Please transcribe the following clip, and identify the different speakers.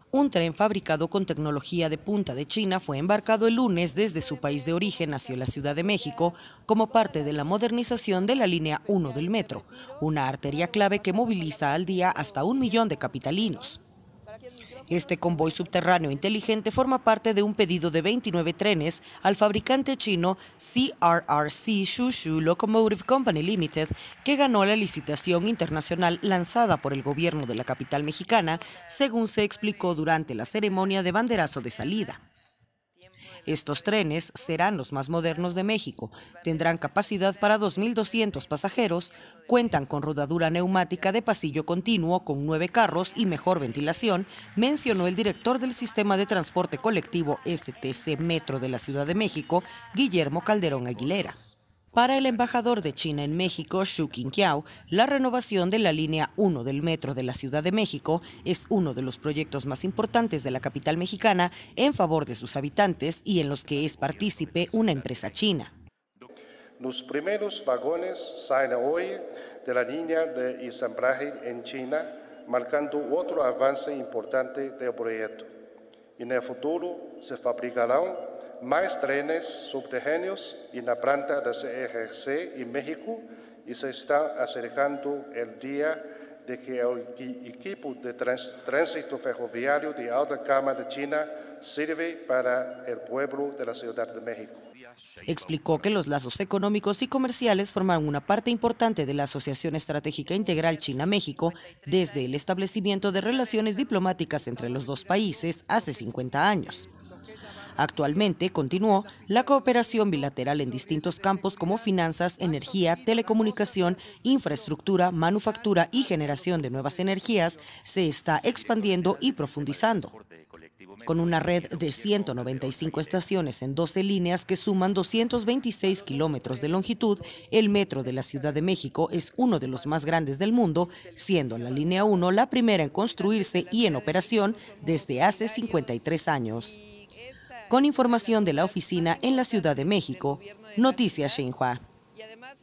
Speaker 1: Un tren fabricado con tecnología de punta de China fue embarcado el lunes desde su país de origen hacia la Ciudad de México como parte de la modernización de la línea 1 del metro, una arteria clave que moviliza al día hasta 1 millón de capitalinos. Este convoy subterráneo inteligente forma parte de un pedido de 29 trenes al fabricante chino CRRC Shushu Locomotive Company Limited, que ganó la licitación internacional lanzada por el gobierno de la capital mexicana, según se explicó durante la ceremonia de banderazo de salida. Estos trenes serán los más modernos de México, tendrán capacidad para 2.200 pasajeros, cuentan con rodadura neumática de pasillo continuo con 9 carros y mejor ventilación, mencionó el director del Sistema de Transporte Colectivo STC Metro de la Ciudad de México, Guillermo Calderón Aguilera. Para el embajador de China en México, Xu Qingqiao, la renovación de la línea 1 del metro de la Ciudad de México es uno de los proyectos más importantes de la capital mexicana en favor de sus habitantes y en los que es partícipe una empresa china.
Speaker 2: Los primeros vagones salen hoy de la línea de ensamblaje en China, marcando otro avance importante del proyecto. En el futuro se fabricarán más trenes subterráneos en la planta de CRRC en México y se está acercando el día de que el equipo de tránsito ferroviario de alta gama de China sirve para el pueblo de la Ciudad de México.
Speaker 1: Explicó que los lazos económicos y comerciales forman una parte importante de la Asociación Estratégica Integral China-México desde el establecimiento de relaciones diplomáticas entre los dos países hace 50 años. Actualmente, continuó, la cooperación bilateral en distintos campos como finanzas, energía, telecomunicación, infraestructura, manufactura y generación de nuevas energías se está expandiendo y profundizando. Con una red de 195 estaciones en 12 líneas que suman 226 kilómetros de longitud, el metro de la Ciudad de México es uno de los más grandes del mundo, siendo la línea 1 la primera en construirse y en operación desde hace 53 años. Con información de la oficina en la Ciudad de México, Noticias Xinhua.